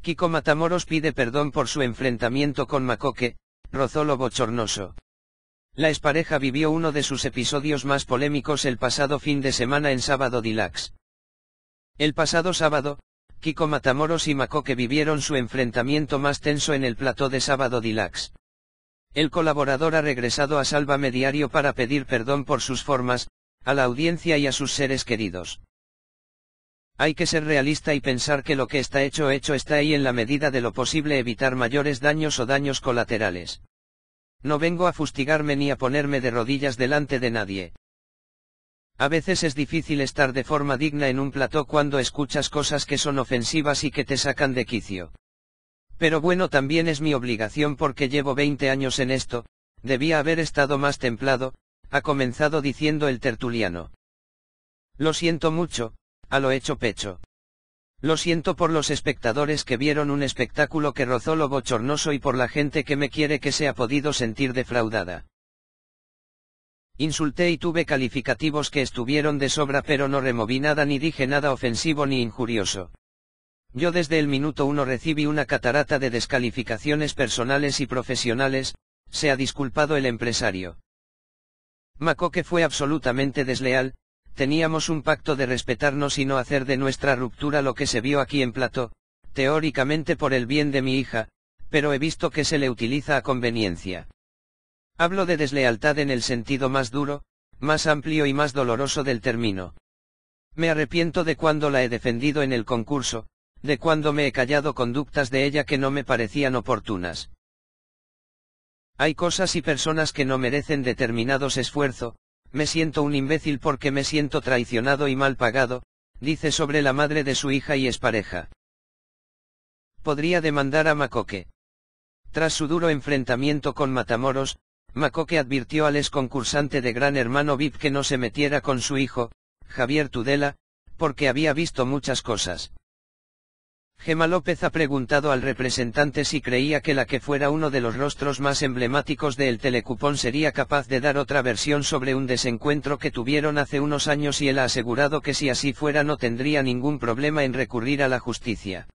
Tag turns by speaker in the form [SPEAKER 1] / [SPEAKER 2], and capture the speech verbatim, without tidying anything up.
[SPEAKER 1] Kiko Matamoros pide perdón por su enfrentamiento con Makoke, rozó lo bochornoso. La expareja vivió uno de sus episodios más polémicos el pasado fin de semana en Sábado Deluxe. El pasado sábado, Kiko Matamoros y Makoke vivieron su enfrentamiento más tenso en el plató de Sábado Deluxe. El colaborador ha regresado a Sálvame Diario para pedir perdón por sus formas, a la audiencia y a sus seres queridos. Hay que ser realista y pensar que lo que está hecho hecho está y en la medida de lo posible evitar mayores daños o daños colaterales. No vengo a fustigarme ni a ponerme de rodillas delante de nadie. A veces es difícil estar de forma digna en un plató cuando escuchas cosas que son ofensivas y que te sacan de quicio. Pero bueno, también es mi obligación porque llevo veinte años en esto, debía haber estado más templado, ha comenzado diciendo el tertuliano. Lo siento mucho, a lo hecho pecho. Lo siento por los espectadores que vieron un espectáculo que rozó lo bochornoso y por la gente que me quiere que se ha podido sentir defraudada. Insulté y tuve calificativos que estuvieron de sobra, pero no removí nada ni dije nada ofensivo ni injurioso. Yo desde el minuto uno recibí una catarata de descalificaciones personales y profesionales, se ha disculpado el empresario. Makoke fue absolutamente desleal, teníamos un pacto de respetarnos y no hacer de nuestra ruptura lo que se vio aquí en plató, teóricamente por el bien de mi hija, pero he visto que se le utiliza a conveniencia. Hablo de deslealtad en el sentido más duro, más amplio y más doloroso del término. Me arrepiento de cuando la he defendido en el concurso, de cuando me he callado conductas de ella que no me parecían oportunas. Hay cosas y personas que no merecen determinados esfuerzos, me siento un imbécil porque me siento traicionado y mal pagado, dice sobre la madre de su hija y expareja. Podría demandar a Makoke. Tras su duro enfrentamiento con Matamoros, Makoke advirtió al ex concursante de Gran Hermano V I P que no se metiera con su hijo, Javier Tudela, porque había visto muchas cosas. Gemma López ha preguntado al representante si creía que la que fuera uno de los rostros más emblemáticos de El Telecupón sería capaz de dar otra versión sobre un desencuentro que tuvieron hace unos años y él ha asegurado que si así fuera no tendría ningún problema en recurrir a la justicia.